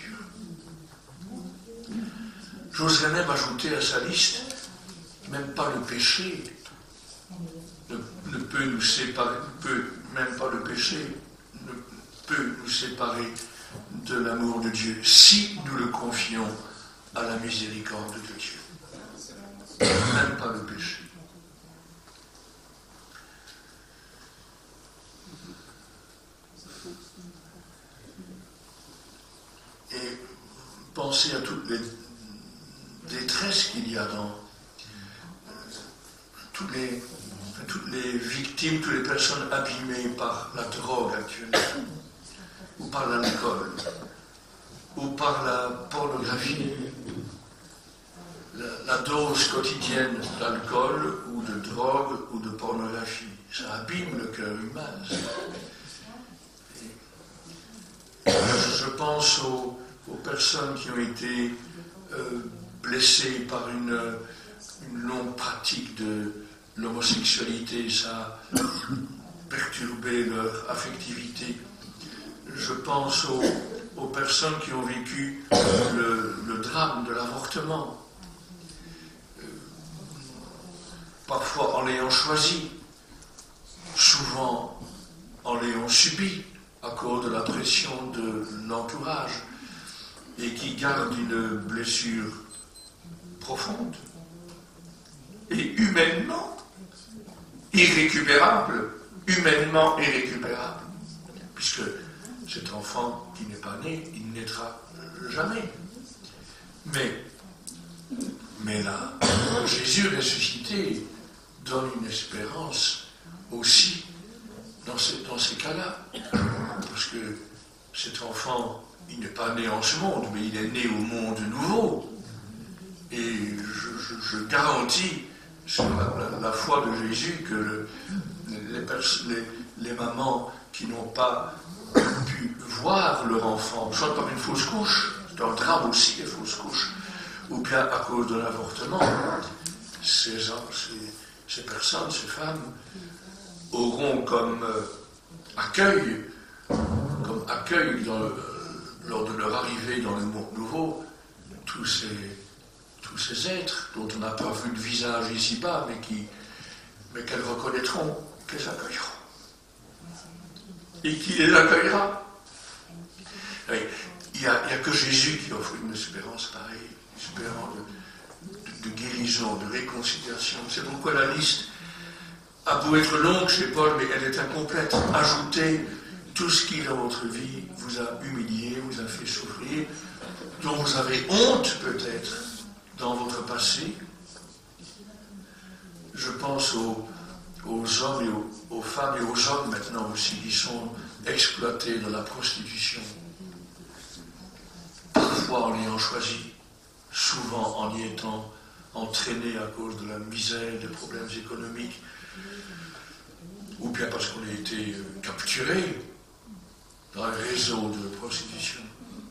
J'oserais même ajouter à sa liste, même pas le péché ne, ne peut nous séparer, peut, même pas le péché ne peut nous séparer de l'amour de Dieu, si nous le confions à la miséricorde de Dieu. Même pas le péché. Et pensez à toutes les détresses qu'il y a dans euh, toutes, les, toutes les victimes, toutes les personnes abîmées par la drogue actuellement, ou par l'alcool, ou par la pornographie. La, la dose quotidienne d'alcool, ou de drogue, ou de pornographie, ça abîme le cœur humain. Et je, je pense aux, aux personnes qui ont été euh, blessées par une, une longue pratique de l'homosexualité, ça a perturbé leur affectivité. Je pense aux, aux personnes qui ont vécu le, le drame de l'avortement, euh, parfois en l'ayant choisi, souvent en l'ayant subi à cause de la pression de l'entourage, et qui gardent une blessure profonde et humainement irrécupérable, humainement irrécupérable, puisque cet enfant qui n'est pas né, il ne naîtra jamais. Mais, mais là, Jésus ressuscité donne une espérance aussi dans ces, dans ces cas-là. Parce que cet enfant, il n'est pas né en ce monde, mais il est né au monde nouveau. Et je, je, je garantis sur la, la, la foi de Jésus que le, les, les, les mamans qui n'ont pas pu voir leur enfant, soit par une fausse couche, c'est un drame aussi les fausses couches, ou bien à cause de l'avortement, ces, ces, ces personnes, ces femmes, auront comme euh, accueil, comme accueil dans le, lors de leur arrivée dans le monde nouveau, tous ces, tous ces êtres dont on n'a pas vu le visage ici-bas, mais, qui, mais qu'elles reconnaîtront, qu'elles accueilleront. Et qui les accueillera. Il n'y a, a que Jésus qui offre une espérance pareille, une espérance de, de, de guérison, de réconciliation. C'est pourquoi la liste a beau être longue chez Paul, mais elle est incomplète. Ajoutez tout ce qui dans votre vie vous a humilié, vous a fait souffrir, dont vous avez honte peut-être dans votre passé. Je pense aux, aux hommes et aux, aux femmes et aux hommes maintenant aussi qui sont exploités dans la prostitution. Parfois en l'ayant choisi, souvent en y étant entraînés à cause de la misère, des problèmes économiques, ou bien parce qu'on a été capturé dans un réseau de prostitution.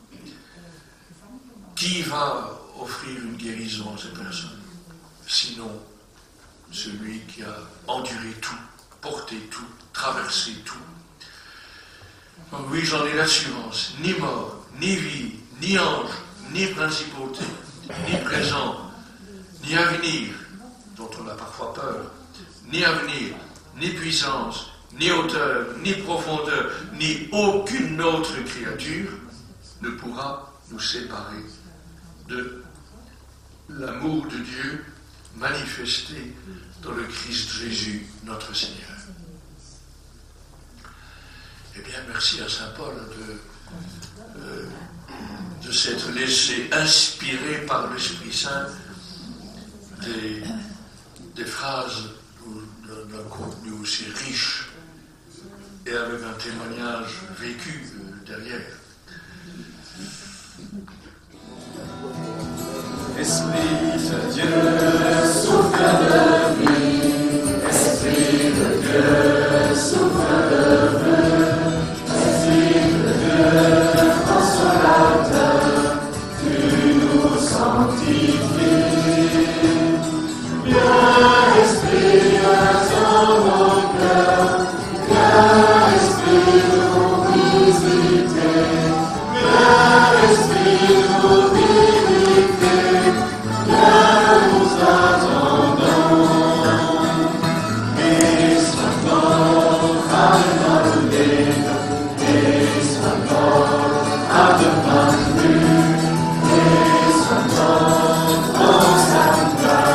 Qui va offrir une guérison à ces personnes, sinon celui qui a enduré tout, porté tout, traversé tout. Donc oui, j'en ai l'assurance, ni mort, ni vie, ni ange, ni principauté, ni présent, ni avenir, dont on a parfois peur, ni avenir, ni puissance, ni hauteur, ni profondeur, ni aucune autre créature ne pourra nous séparer de l'amour de Dieu manifesté dans le Christ Jésus, notre Seigneur. Eh bien, merci à Saint Paul de euh, de s'être laissé inspirer par l'Esprit Saint des, des phrases d'un contenu aussi riche et avec un témoignage vécu euh, derrière. Esprit de Dieu, souffle de vie, Esprit de Dieu, souffle de vie, Esprit de Dieu, consolateur, tu nous sanctifies. Viens, Esprit, dans mon cœur, viens, Esprit, nous visiter, viens, Esprit, nous visiter, viens, nous attendons. Ismael, Hallelujah, Ismael, Adonai, Ismael, Hosanna,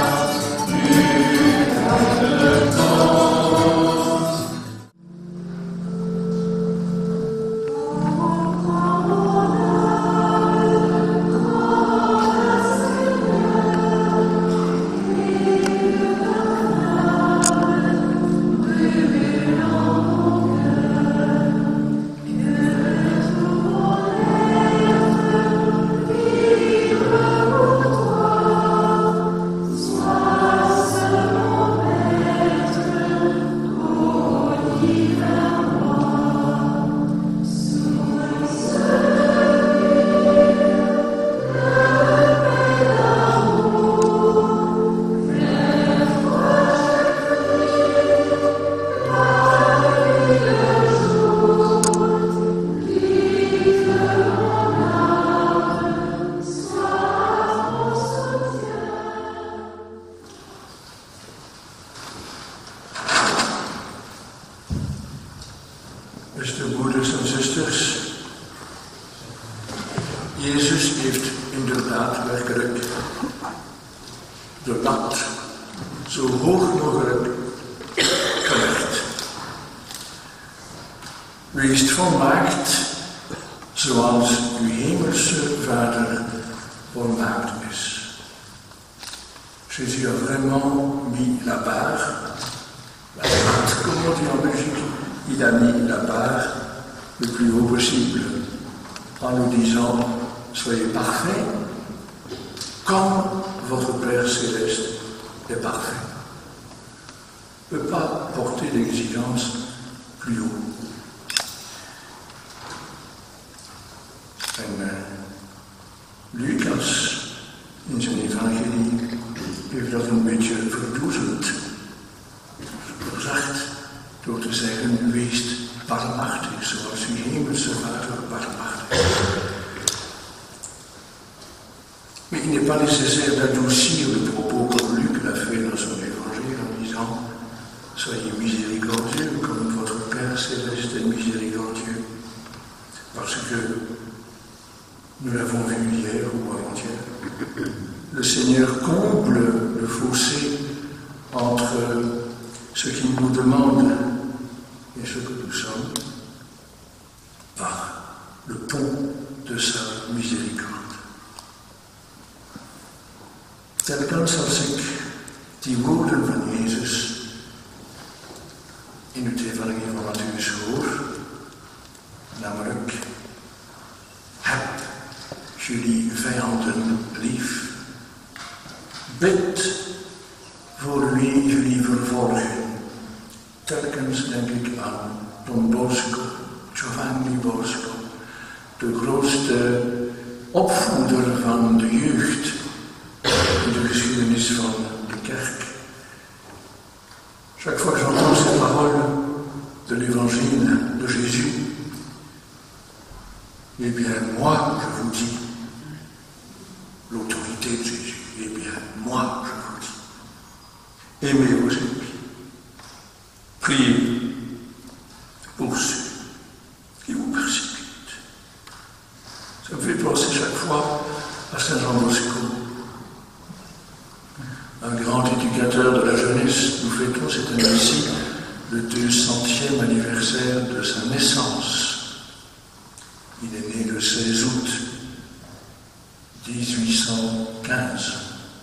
Beste broeders en zusters, Jezus heeft inderdaad werkelijk de lat zo hoog mogelijk gelegd. Wees volmaakt zoals uw hemelse Vader volmaakt is. Jésus a vraiment mis la barre, la barre, comme on dit en Belgique. Il a mis la barre le plus haut possible en nous disant « Soyez parfaits comme votre Père Céleste est parfait ». Il ne peut pas porter l'exigence plus haut. En uh, Lucas in zijn evangelie heeft dat een beetje verdoezeld, verzacht. Door te zeggen, wees barmhartig, zoals uw hemelse Vader barmhartig is. Mais il n'est pas nécessaire d'adoucir le propos comme Luc l'a fait dans son évangile en disant, soyez miséricordieux comme votre Père Céleste est miséricordieux. Parce que, nous l'avons vu hier ou avant-hier, le Seigneur comble le fossé entre ce qu'il nous demande et ce que nous sommes par le pont de sa miséricorde. Telkens als ik die woorden van Jezus in het evangelie van Matthäus hoor, namelijk, heb jullie vijanden lief, bid voor wie jullie vervolgen. Telkens denk ik aan Don Bosco, Giovanni Bosco, de grootste opvoeder van de jeugd in de geschiedenis van de kerk. Chaque fois que j'entends ces paroles de l'évangile de Jésus, eh bien moi je vous dis, l'autorité de Jésus, eh bien moi je vous dis, aimez vos ennemis. Priez pour ceux qui vous persécutent. Ça me fait penser chaque fois à Saint Jean Bosco, un grand éducateur de la jeunesse. Nous fêtons cette année-ci le deux centième anniversaire de sa naissance. Il est né le seize août dix-huit cent quinze.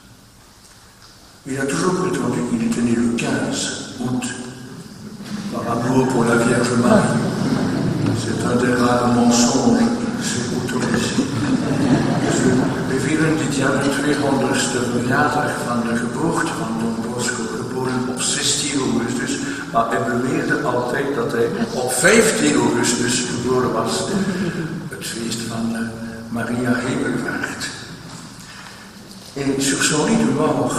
Il a toujours prétendu qu'il était né le quinze août, par amour pour la Vierge Marie. C'est un des rares mensonges qui s'est autorisé. We vieren dit jaar de tweehonderdste verjaardag van de geboorte van Don Bosco, geboren op zestien augustus, maar hij beweerde altijd dat hij op vijftien augustus geboren was, het feest van uh, Maria Hemelvaart. Et sur son lit de mort,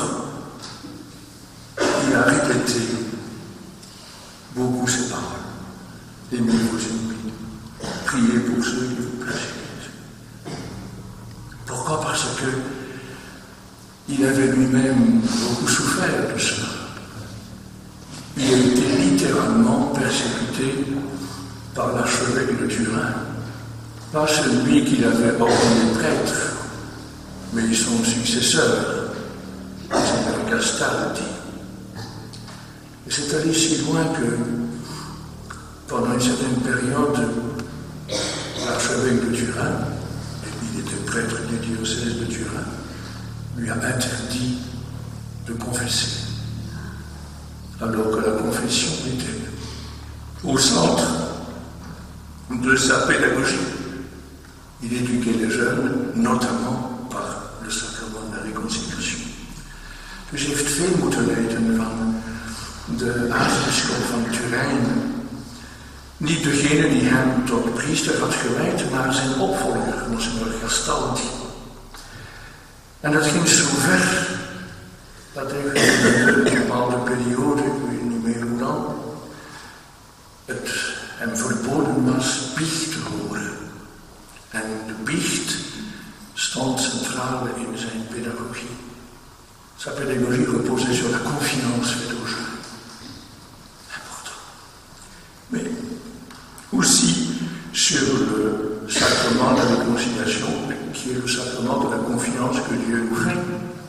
il a répété beaucoup ces paroles. Aimez vos ennemis, priez pour ceux qui vous persécutent. Pourquoi? Parce que il avait lui-même beaucoup souffert de cela. Il a été littéralement persécuté par l'archevêque de Turin, pas celui qu'il avait ordonné prêtre, mais son successeur, c'est Gastaldi. Et c'est allé si loin que, pendant une certaine période, l'archevêque de Turin, il était prêtre du diocèse de Turin, lui a interdit de confesser, alors que la confession était au centre de sa pédagogie. Il éduquait les jeunes, notamment par le sacrement de la réconciliation. Dus heeft veel moeten weten van de aartsbisschop van Turijn. Niet degene die hem tot priester had gewijd, maar zijn opvolger, Monsignor Gastaldi. En dat ging zo ver dat hij in een bepaalde periode, ik weet niet meer hoe lang, het hem verboden was biecht te horen. En de biecht stond centrale in zijn pédagogie. Sa pédagogie reposait sur la confiance faite aux jeunes. Important. Mais aussi sur le sacrement de la réconciliation, qui est le sacrement de la confiance que Dieu nous fait.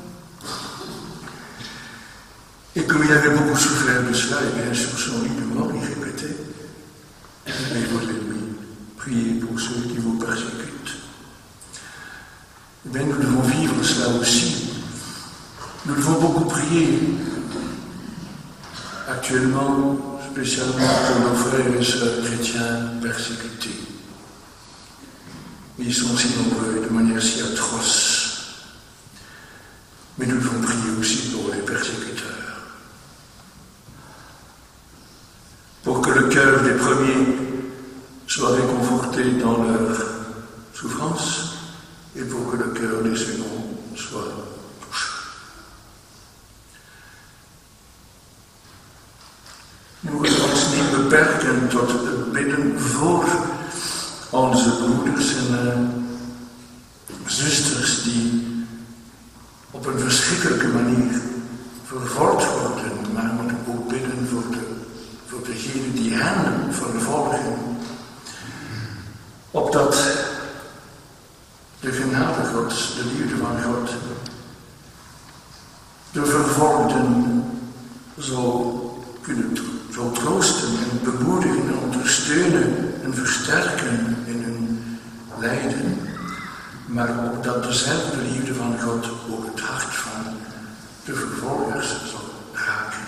Et comme il avait beaucoup souffert de cela, et bien sur son lit de mort, il répétait « Aimez vos ennemis, priez pour ceux qui vous persécutent ». Eh bien, nous devons vivre cela aussi. Nous devons beaucoup prier, actuellement, spécialement pour nos frères et sœurs chrétiens persécutés. Ils sont si nombreux et de manière si atroce. Mais nous devons prier aussi pour les persécuteurs. Pour que le cœur des premiers soit réconforté dans leur souffrance et pour que le cœur des seconds soit touché. Nu moeten we ons niet beperken tot het bidden voor onze broeders en uh, zusters die op een verschrikkelijke manier vervolgd worden, maar we moeten ook bidden voor, de, voor degenen die hen vervolgen, opdat de genade Gods, de liefde van God, de vervolgden zo kunnen zo troosten en bemoedigen en ondersteunen en versterken in hun lijden, maar ook dat dezelfde liefde van God ook het hart van de vervolgers zal raken.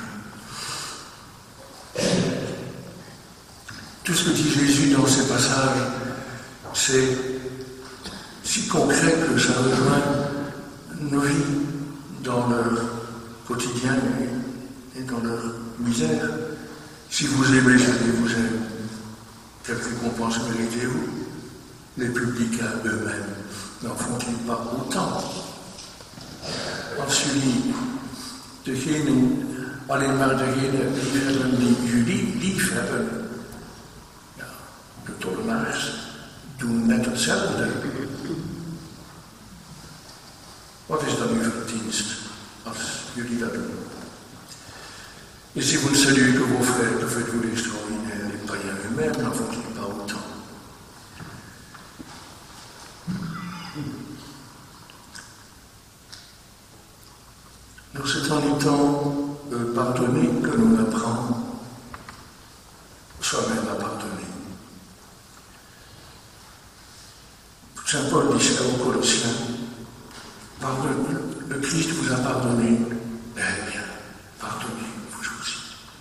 Tout ce que dit Jésus dans ces passages, c'est si concret que ça rejoint nos vies dans leur quotidien et dans leur misère. Si vous aimez ceux qui vous aiment, quelle récompense méritez-vous? Les publicains eux-mêmes n'en font-ils pas autant? Als jullie degene, alleen maar degene liefhebben die jullie lief hebben, ja, de tollenaars doen net hetzelfde. Wat is dan uw verdienst als jullie dat doen? Et si vous ne saluez que vos frères, que faites-vous l'extraordinaire? Les païens eux-mêmes n'en font-ils pas autant? Donc c'est en étant euh, pardonné que l'on apprend soi-même à pardonner. Paul dit ça aux Colossiens. Pardonne, le Christ vous a pardonné. Eh bien, pardonnez vous aussi.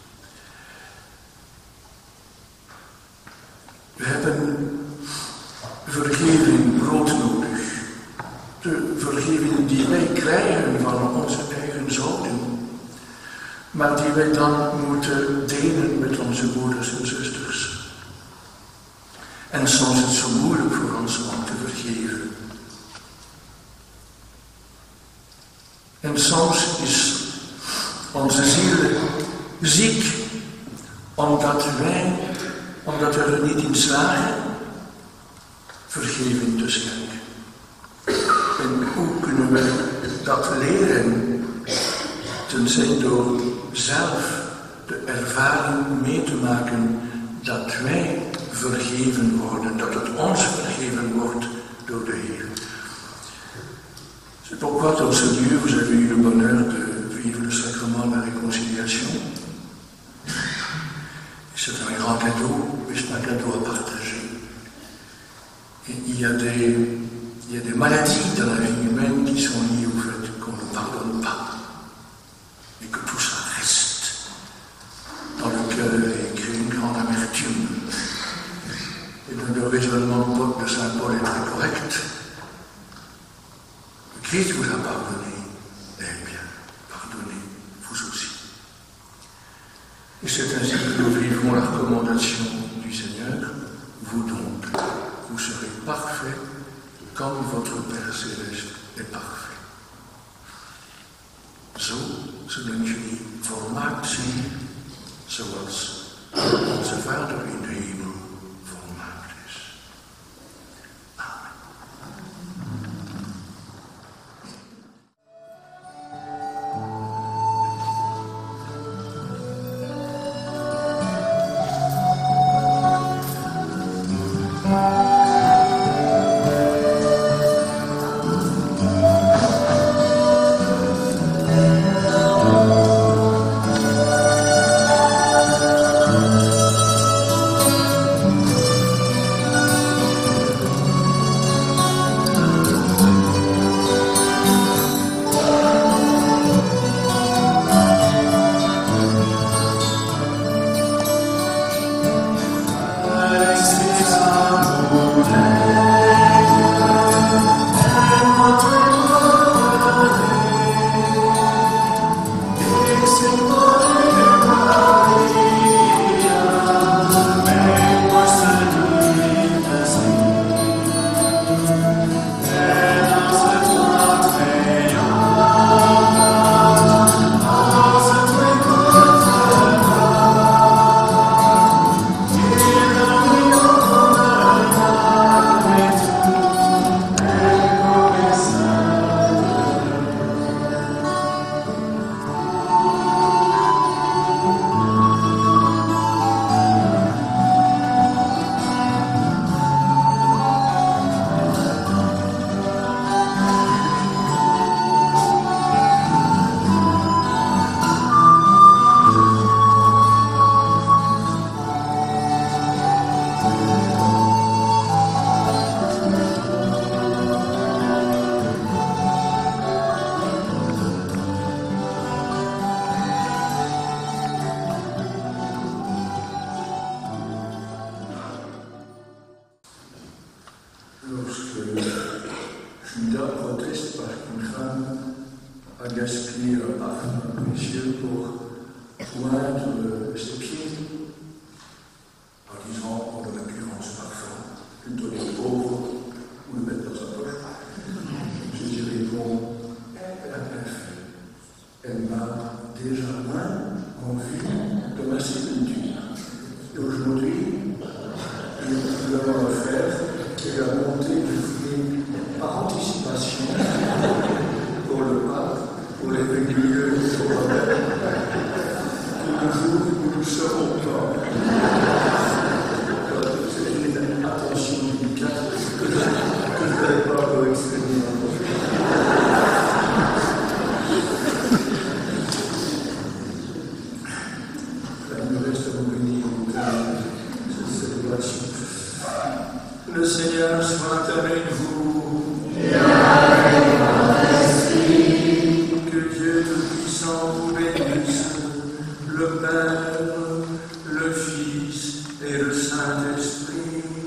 We hebben vergeving broodnodig. De vergeving die wij krijgen van onze eigen zonden, maar die wij dan moeten delen met onze broeders en zusters. En soms is het zo moeilijk voor ons om te vergeven. En soms is onze ziel ziek, omdat wij, omdat we er niet in slagen, vergeving te schenken. En hoe kunnen we dat leren? Tenzij door zelf de ervaring mee te maken dat wij vergeven worden, dat het ons vergeven wordt door de Heer. C'est pourquoi dans ce lieu, vous avez eu le bonheur de vivre le sacrement de la réconciliation. C'est un grand cadeau, mais c'est un cadeau à partager. Et il y a des, il y a des maladies dans la vie humaine qui sont liées au fait qu'on ne pardonne pas. Et que tout ça reste dans le cœur et crée une grande amertume. Et donc le raisonnement de Saint Paul est très correct. Le Christ vous a pardonné, eh bien, pardonnez vous aussi. Et c'est ainsi que nous vivons la recommandation du Seigneur. Vous donc, vous serez parfaits comme votre Père Céleste est parfait. Zo zullen jullie volmaakt zijn, zoals onze Vader in de hemel volmaakt is. Amen. Le Seigneur soit avec vous. Que Dieu Tout-Puissant vous bénisse, le Père, le Fils et le Saint-Esprit.